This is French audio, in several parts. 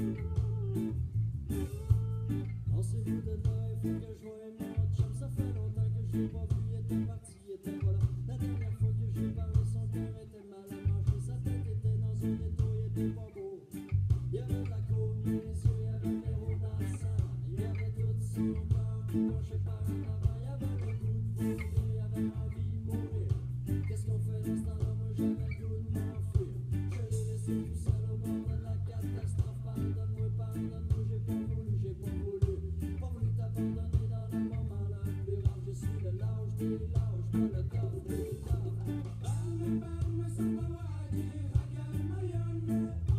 Pensez-vous de là, il faut que je voie mon chum. Ça fait longtemps que je l'ai pas vu, il était parti, il était pas là. La dernière fois que j'ai parlé, son cœur était mal à manger. Sa tête était dans un étau, il était pas beau. Il y avait de la côte dans les yeux, il y avait des l'héros dans le sang. Il y avait tout son corps qui penchait par en avant. Il y avait le goût de vomir, il y avait envie de mourir. Qu'est-ce qu'on fait dans ce temps-là? Moi j'avais le goût de m'enfuir. Je l'ai laissé tout seul au bord de la catastrophe. Pardonne-moi, pardonne-moi, j'ai pas voulu, j'ai pas voulu. Pas voulu t'abandonner dans le moment le plus rare. Je suis le lâche des lâches, pas le top des tops. Palme, palme, samawati, hagan mayonne.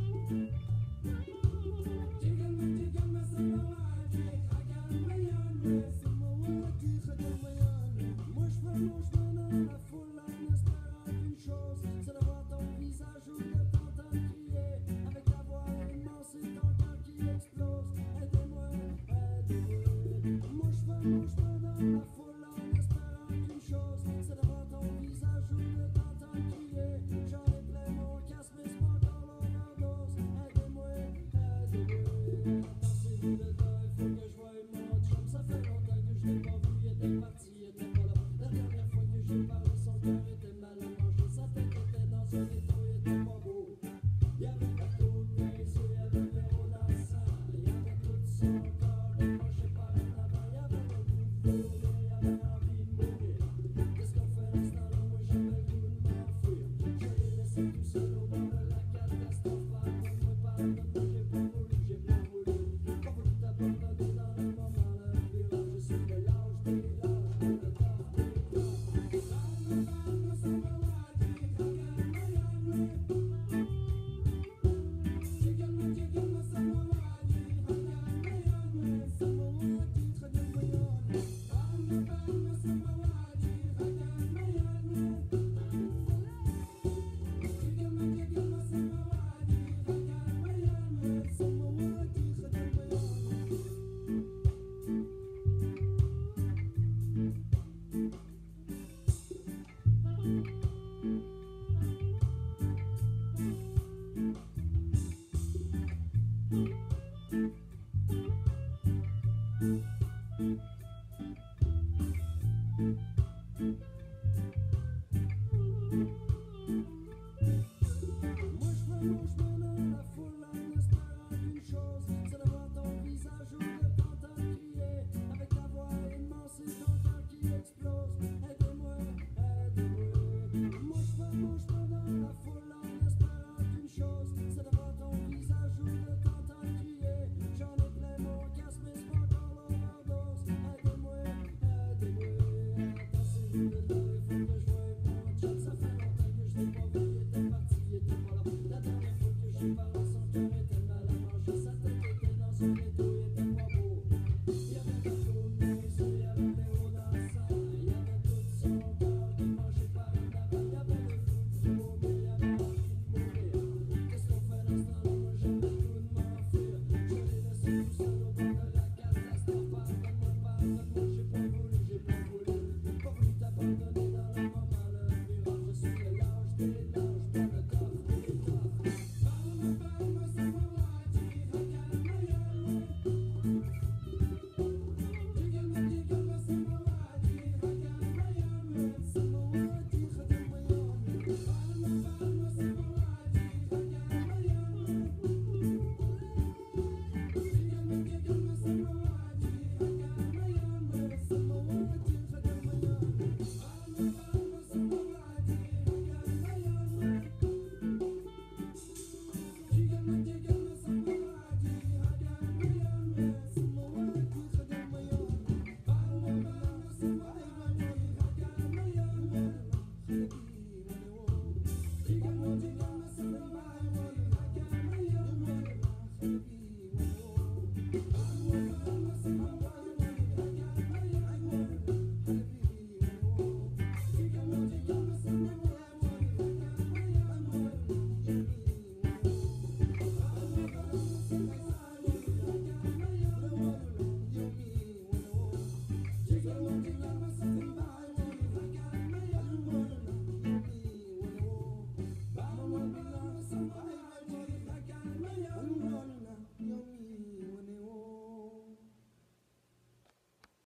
Jigalma, jigalma, samawati, hagan mayonne. Samawati, hagan mayonne. Moi j'fais dans la foule en espérant qu'une chose, c'est de voir ton visage ou de t'entendre crier. Avec ta voix immense et ton cœur qui explose. Aidez-moi, aidez-moi. Moi j'fais dans la foule en espérant qu'une chose, c'est de voir ton visage ou de t'entendre crier. J'en ai plein mon casque mais c'est pas encore l'overdose. Aidez-moi, aidez-moi. Pensez-vous de là, il faut que je voie mon chum. Ça fait longtemps que je l'ai pas vu, il était parti, il était pas là. La dernière fois que j'ai parlé, son cœur était mal à manger. Sa tête était dans un étau, il était pas beau. Il y avait de la côte dans les yeux, il y avait de l'héros dans le sang. Il y avait tout son corps qui penchait par en avant. Il y avait le goût de vomir, il y avait envie de mourir. Qu'est-ce qu'on fait dans ce temps-là? Moi j'avais le goût de m'enfuir. Je l'ai laissé tout seul au bord de la catastrophe. Pardonne-moi, pardonne-moi, j'ai pas voulu, j'ai pas voulu. Pas voulu t'abandonner dans le moment le plus rare. Je suis le lâche des lâches, pas le top des tops. Palme, palme, samawati, hagan mayonne. Jigalma, jigalma, samawati, hagan mayonne. Samawati, hagan mayonne. Palme, palme, samawati, hagan mayonne. Jigalma, jigalma, samawati, hagan mayonne. Samawati, hagan mayonne.